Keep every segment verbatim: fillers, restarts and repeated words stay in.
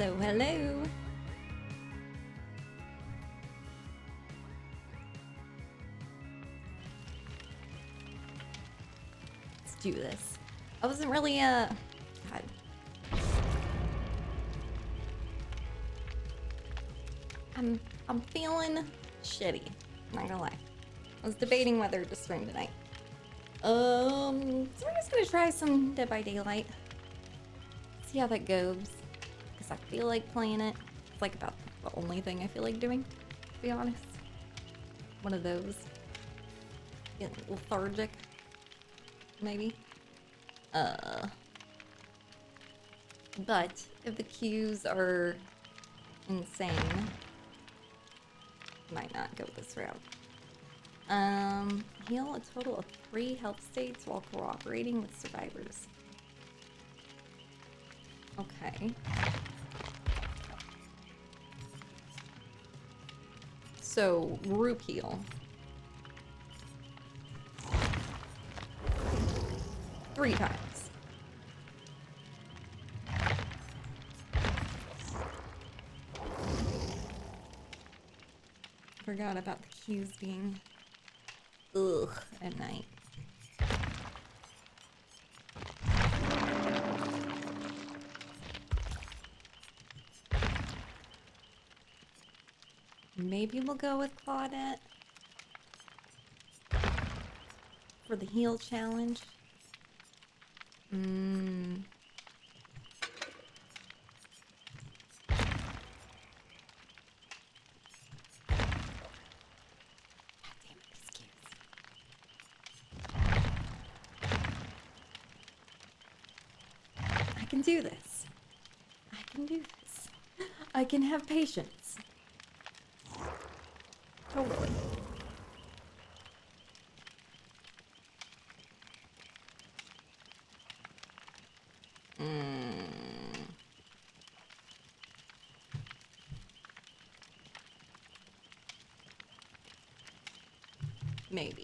Hello, hello. Let's do this. I wasn't really, uh... God. I'm, I'm feeling shitty. Not gonna lie. I was debating whether to stream tonight. Um, so we're just gonna try some Dead by Daylight. See how that goes. Because I feel like playing it. It's like about the only thing I feel like doing, to be honest. One of those. Getting lethargic. Maybe. Uh. But if the queues are insane, might not go this route. Um, heal a total of three health states while cooperating with survivors. Okay. So, group heal. Three times. Forgot about the queues being ugh at night. Maybe we'll go with Claudette for the heal challenge. Mm. I can do this. I can do this. I can have patience. Totally. Mm. Maybe.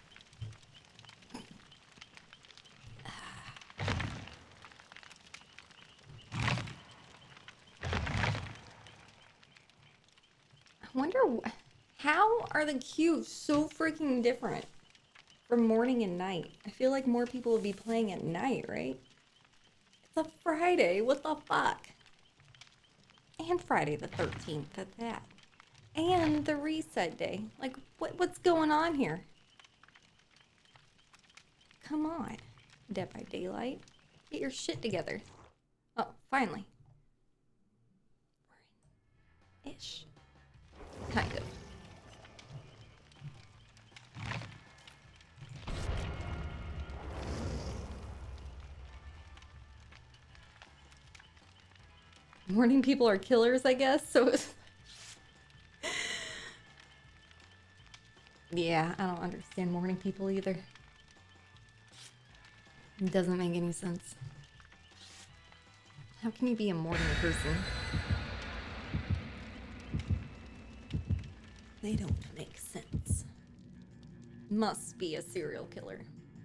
I wonder how are the queues so freaking different from morning and night? I feel like more people would be playing at night, right? It's a Friday, what the fuck? And Friday the thirteenth at that. And the reset day. Like, what, what's going on here? Come on, Dead by Daylight. Get your shit together. Oh, finally. We're in ish. Kind of. Morning people are killers, I guess, so... Yeah, I don't understand morning people either. It doesn't make any sense. How can you be a morning person? They don't make sense. Must be a serial killer.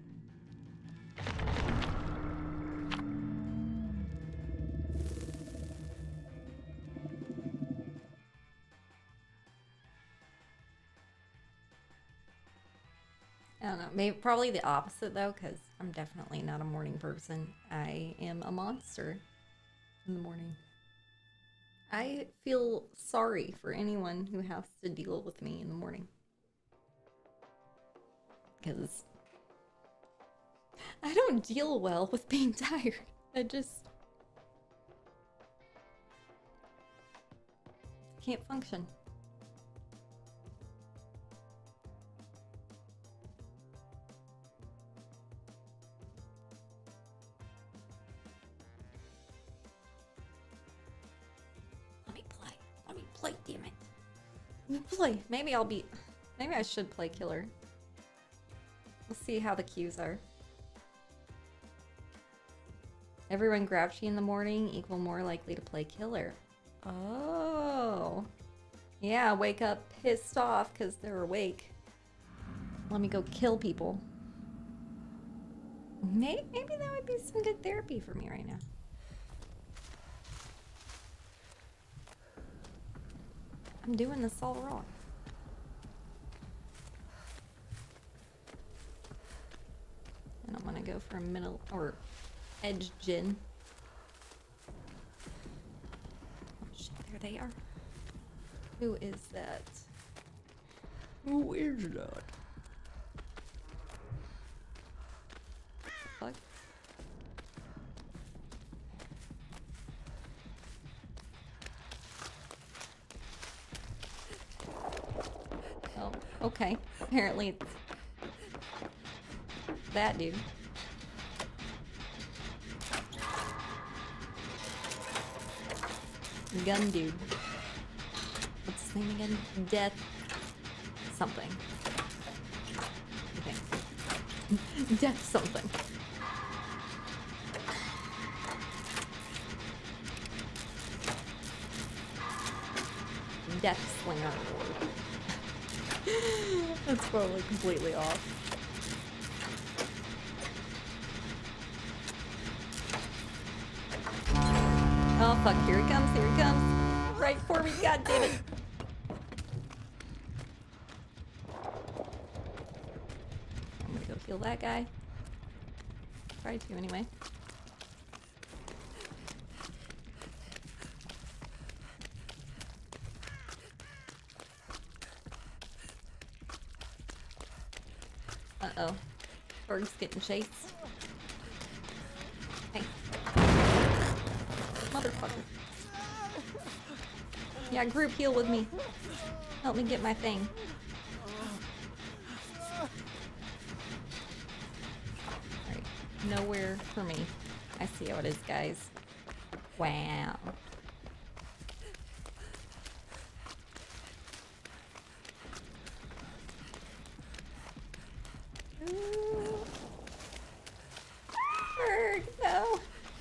I don't know, maybe probably the opposite though, because I'm definitely not a morning person. I am a monster in the morning. I feel sorry for anyone who has to deal with me in the morning. Because I don't deal well with being tired. I just can't function. Play, damn it. Let me play. Maybe I'll be... Maybe I should play killer. We'll see how the queues are. Everyone grouchy in the morning equal more likely to play killer. Oh. Yeah, wake up pissed off because they're awake. Let me go kill people. Maybe, maybe that would be some good therapy for me right now. I'm doing this all wrong. And I'm gonna go for a middle or edge gin. Oh shit, there they are. Who is that? Who is that? Fuck. Oh, okay. Apparently it's that dude. Gun dude. What's his name again? Death something. Okay. Death something. Death Slinger. That's probably completely off. Oh fuck, here he comes, here he comes. Right for me, god damn it. I'm gonna go heal that guy. Try to anyway. Uh-oh. Berg's getting chased. Hey. Motherfucker. Yeah, group heal with me. Help me get my thing. Alright. Nowhere for me. I see how it is, guys. Wow. Berg, no.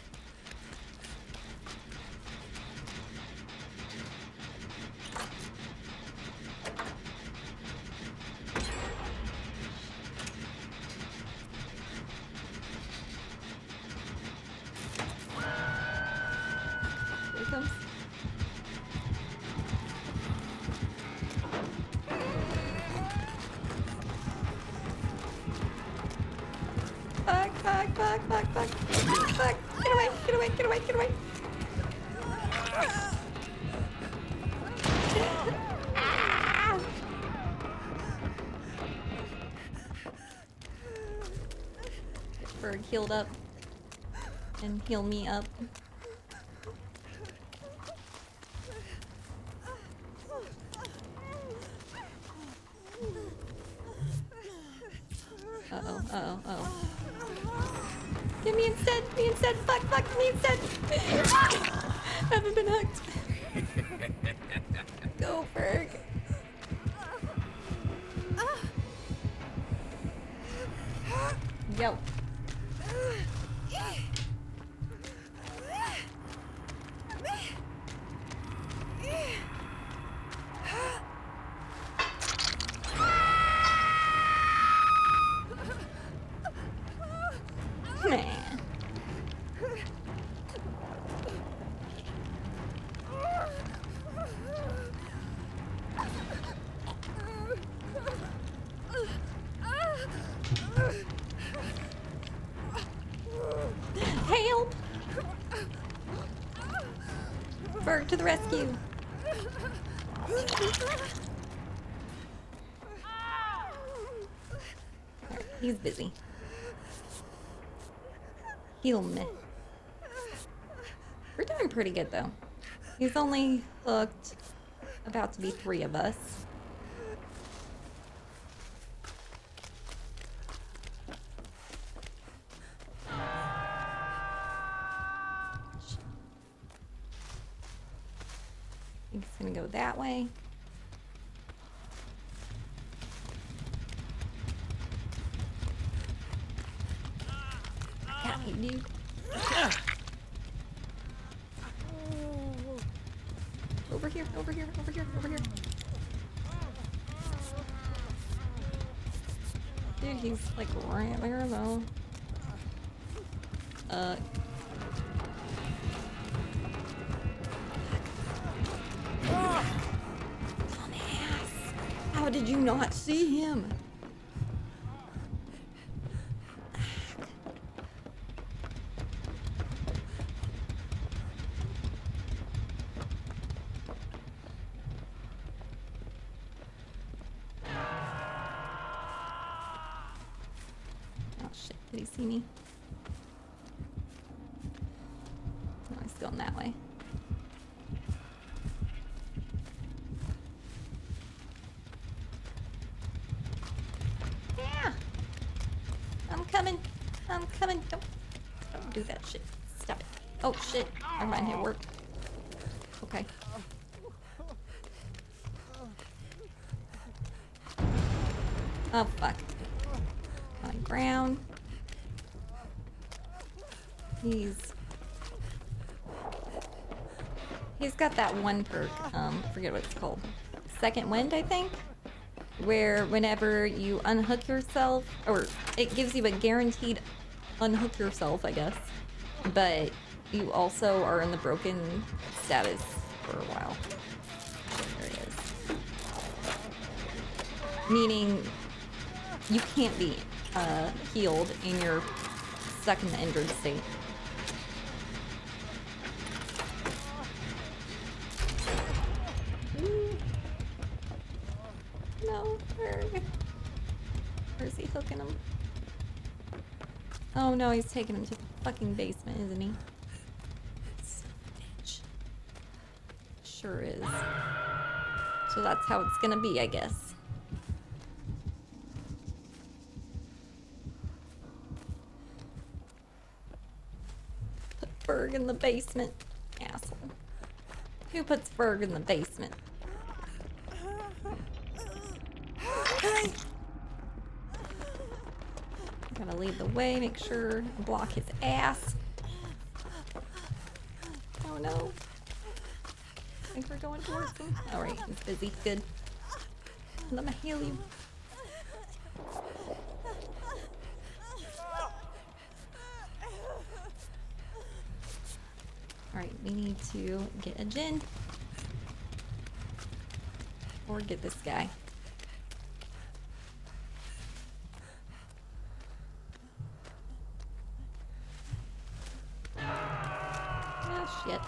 Here he comes. Fuck, fuck, fuck, fuck, fuck. Fuck. Get away, get away, get away, get away. Ah! Get Berg healed up. And heal me up. Uh-oh, uh-oh, uh-oh. Get me instead, me instead, fuck, fuck, me instead. Haven't been hooked. Go, Berg. Yo. Man. Help! Berg to the rescue. He's busy. Heal me. We're doing pretty good though. He's only hooked. About to be three of us. I think it's gonna go that way. Got me, dude. Over here, over here, over here, over here. Dude, he's like right there though. Uh. How did you not see him? Oh shit, did he see me? No, he's going that way. Yeah! I'm coming. I'm coming. Don't, don't do that shit. Stop it. Oh shit. Never mind, it worked. Okay. Oh fuck. On the ground. He's... He's got that one perk, um, I forget what it's called. Second Wind, I think? Where whenever you unhook yourself, or it gives you a guaranteed unhook yourself, I guess. But you also are in the broken status for a while. There it is. Meaning you can't be uh, healed and you're stuck in the injured state. No, where, where's he hooking him? Oh no, he's taking him to the fucking basement, isn't he? Son of a bitch. Sure is. So that's how it's gonna be, I guess. Put Ferg in the basement. Asshole. Who puts Ferg in the basement? Gotta lead the way, make sure to block his ass. Oh no. I think we're going towards him. Alright, he's busy. Good. Let me heal you. Alright, we need to get a Jinn. Or get this guy. Ah, shit.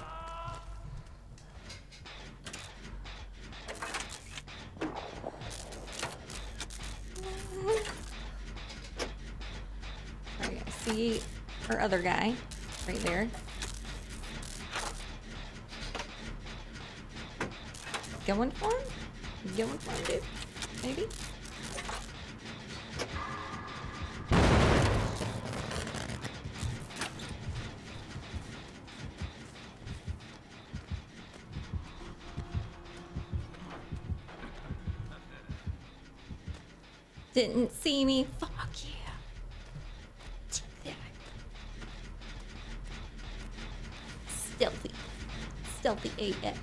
Alright, I see our other guy right there. Going for him? Going for him, dude? Maybe? Didn't see me. Fuck yeah. Take that. Stealthy. Stealthy A F.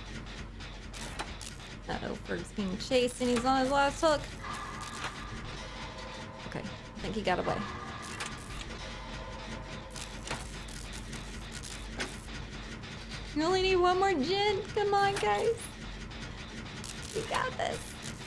Uh-oh, Ferg's being chased and he's on his last hook. Okay, I think he got away. You only need one more Jinn. Come on, guys. You got this.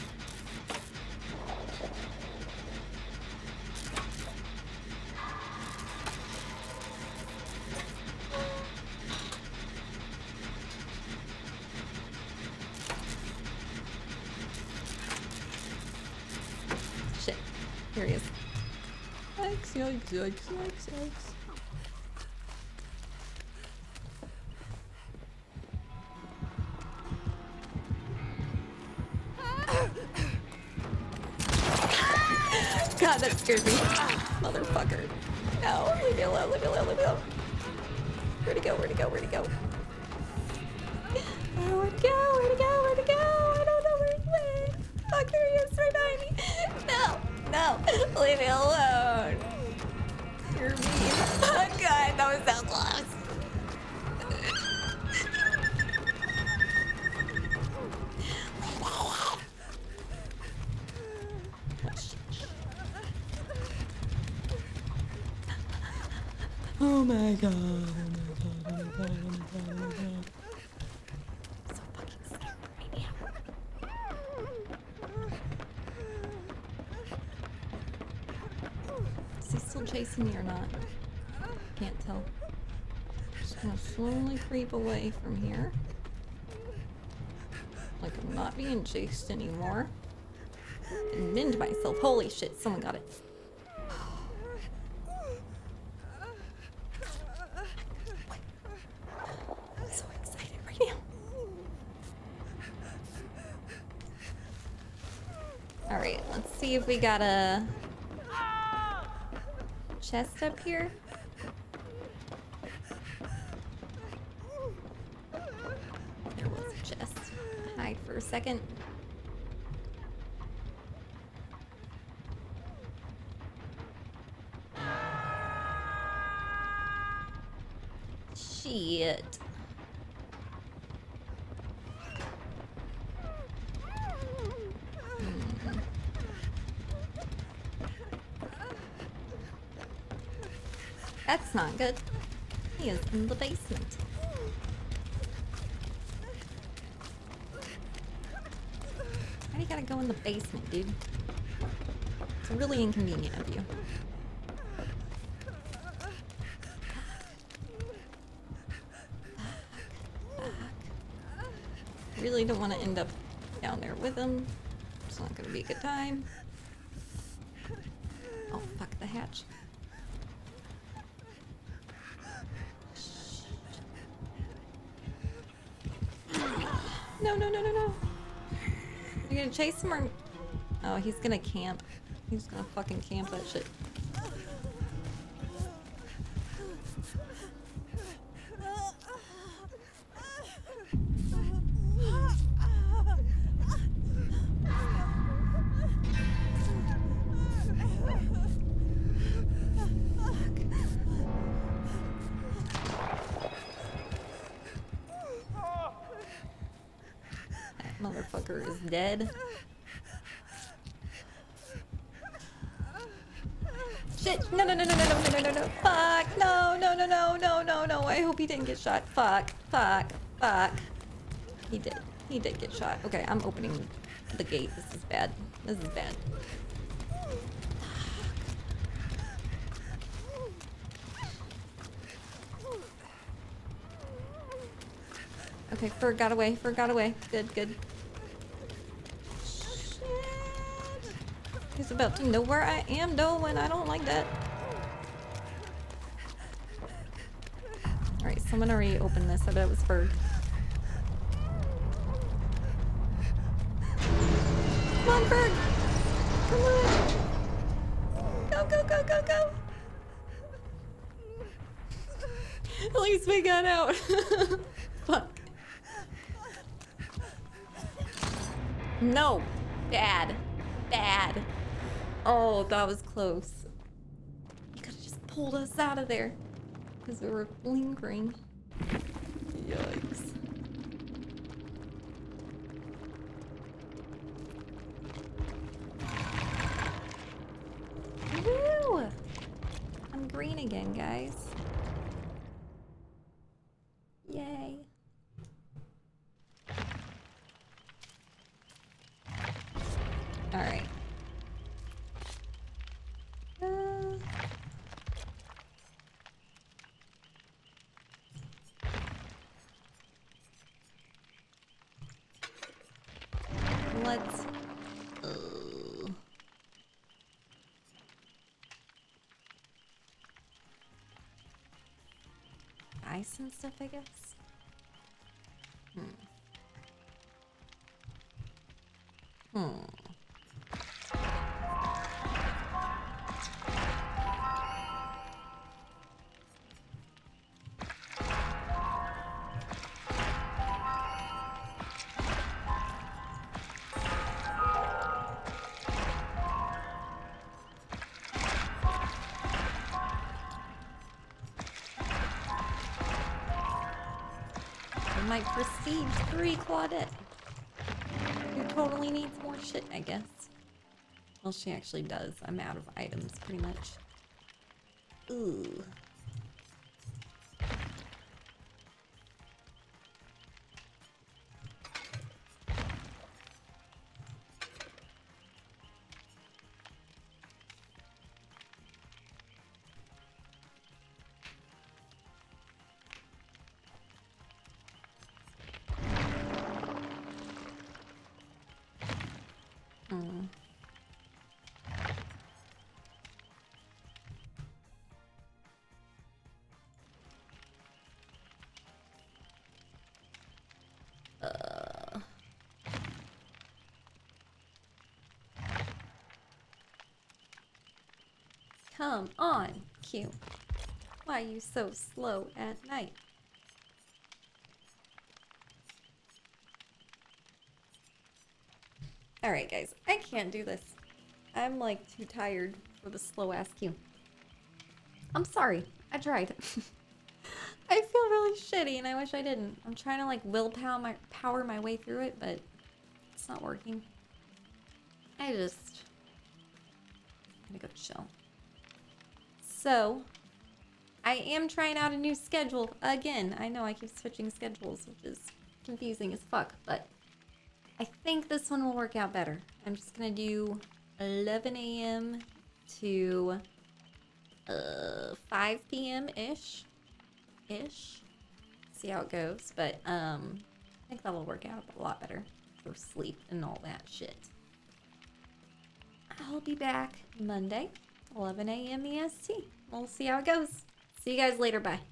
Shit. Here he is. Yikes, yikes, yikes, yikes, yikes. God, that scared me. Motherfucker. No, leave me alone, leave me alone, leave me alone. Where'd he go, where'd he go, where'd he go? Oh, where'd he go, where'd he go, where'd he go? I don't know where he went. Fuck, there he is, right behind me. No, no, leave me alone. You're mean. Oh God, that was so close. Oh my God, oh my God, oh my God, oh my God, oh my God. So fucking scared right now. still chasing me or not? Can't tell. Just gonna slowly creep away from here. Like I'm not being chased anymore. And mend myself. Holy shit, someone got it. I'm so excited right now. Alright, let's see if we got a chest up here. There was a chest. Hide for a second. Shit. Hmm. That's not good. He is in the basement. Why do you gotta go in the basement, dude? It's really inconvenient of you. Really don't want to end up down there with him. It's not gonna be a good time. Oh, fuck the hatch. No, no, no, no, no. You're gonna chase him or... Oh, he's gonna camp. He's gonna fucking camp that shit. Motherfucker is dead. Shit! No, no, no, no, no, no, no, no, no, fuck! No, no, no, no, no, no, no. I hope he didn't get shot. Fuck, fuck, fuck. He did. He did get shot. Okay, I'm opening the gate. This is bad. This is bad. Okay, Fur got away. Fur got away. Good, good. Shit. He's about to know where I am, though, and I don't like that. Alright, someone already opened this. I bet it was Fur. Come on, Fur! Come on! Go, go, go, go, go! At least we got out. Fuck. No. Bad. Bad. Oh, that was close. You could have just pulled us out of there. Because we were lingering. Yikes. Woo! I'm green again, guys. Yay. Alright. Uh... Let's... Uh... Ice and stuff, I guess? Hmm. Hmm. My prestige three Claudette. Who totally needs more shit, I guess. Well, she actually does. I'm out of items, pretty much. Ooh. Mm. Uh. Come on, Q. Why are you so slow at night? Alright, guys. I can't do this. I'm, like, too tired for the slow-ass Q. I'm sorry. I tried. I feel really shitty, and I wish I didn't. I'm trying to, like, willpower my, power my way through it, but it's not working. I just... I'm gonna go chill. So, I am trying out a new schedule again. I know I keep switching schedules, which is confusing as fuck, but I think this one will work out better. I'm just gonna do eleven A M to uh, five P M-ish. Ish. See how it goes, but um, I think that will work out a lot better for sleep and all that shit. I'll be back Monday, eleven A M E S T. We'll see how it goes. See you guys later. Bye.